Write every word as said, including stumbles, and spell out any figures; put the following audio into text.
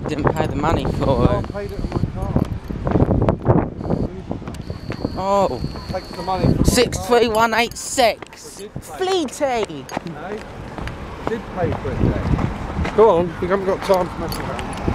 didn't pay the money for I it. paid it on my card. Oh. Takes the money from Six my three card. one eight six. I did pay. Fleety. No, I did pay for it then. Go on, we haven't got time to mess around.